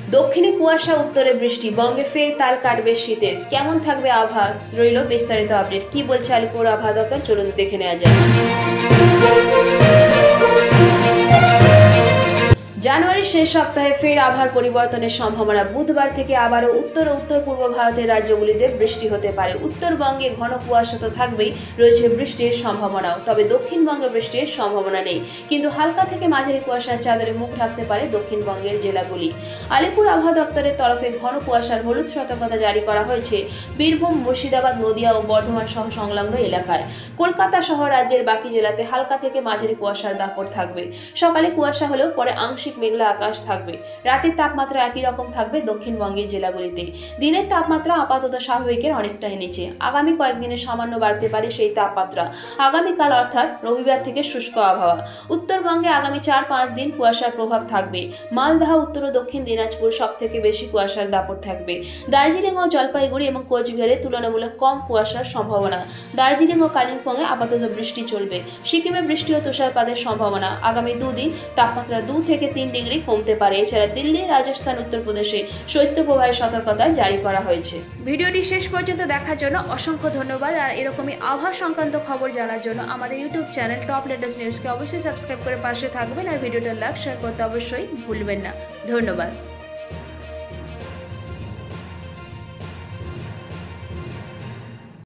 দক্ষিণে কুয়াশা, উত্তরে বৃষ্টি, বঙ্গে ফের তাল কাটবে শীতের। কেমন থাকবে আবহাওয়া, রইল বিস্তারিত আপডেট। কি বলছে আলিপুর আবহাওয়া দপ্তর, চলুন দেখে নেওয়া যায়। জানুয়ারির শেষ সপ্তাহে ফের আবহাওয়ার পরিবর্তনের সম্ভাবনা। বুধবার থেকে আবারও উত্তর ও উত্তর পূর্ব ভারতের রাজ্যগুলিতে বৃষ্টি হতে পারে। উত্তরবঙ্গে ঘন কুয়াশা তো থাকবেই, রয়েছে বৃষ্টির সম্ভাবনাও। তবে দক্ষিণবঙ্গে বৃষ্টির সম্ভাবনা নেই, কিন্তু হালকা থেকে মাঝারি কুয়াশার চাদরে মুখ ঢাকতে পারে দক্ষিণবঙ্গের জেলাগুলি। আলিপুর আবহাওয়া দপ্তরের তরফে ঘন কুয়াশার হলুদ সতর্কতা জারি করা হয়েছে বীরভূম, মুর্শিদাবাদ, নদিয়া ও বর্ধমান সহ সংলগ্ন এলাকায়। কলকাতা সহ রাজ্যের বাকি জেলাতে হালকা থেকে মাঝারি কুয়াশার দাপট থাকবে। সকালে কুয়াশা হলেও পরে আংশিক মেঘলা আকাশ থাকবে। রাতের তাপমাত্রা একই রকম থাকবে দক্ষিণবঙ্গের জেলাগুলিতে। দিনের তাপমাত্রা আপাতত স্বাভাবিকের অনেকটাই নিচে। আগামী কয়েকদিনে সামান্য বাড়তে পারে সেই তাপমাত্রা। আগামীকাল অর্থাৎ রবিবার থেকে শুষ্ক আবহাওয়া। উত্তরবঙ্গে আগামী 4-5 দিন কুয়াশার প্রভাব থাকবে। মালদহ, উত্তর ও দক্ষিণ দিনাজপুর সব থেকে বেশি কুয়াশার দাপট থাকবে। দার্জিলিং ও জলপাইগুড়ি এবং কোচবিহারে তুলনামূলক কম কুয়াশার সম্ভাবনা। দার্জিলিং ও কালিম্পংয়ে আপাতত বৃষ্টি চলবে। সিকিমে বৃষ্টি ও তুষারপাতের সম্ভাবনা। আগামী 2 দিন তাপমাত্রা 2 থেকে 3 ডিগ্রি কমতে পারে। এছাড়া দিল্লি, রাজস্থান, উত্তরপ্রদেশে শৈত্যপ্রবাহের সতর্কতা জারি করা হয়েছে। ভিডিওটি শেষ পর্যন্ত দেখার জন্য অসংখ্য ধন্যবাদ। আর এরকমই আবহাওয়া সংক্রান্ত খবর জানার জন্য আমাদের ইউটিউব চ্যানেল টপ লেটেস্ট নিউজকে অবশ্যই সাবস্ক্রাইব করে পাশে থাকবেন। আর ভিডিওটা লাইক শেয়ার করতে অবশ্যই ভুলবেন না। ধন্যবাদ।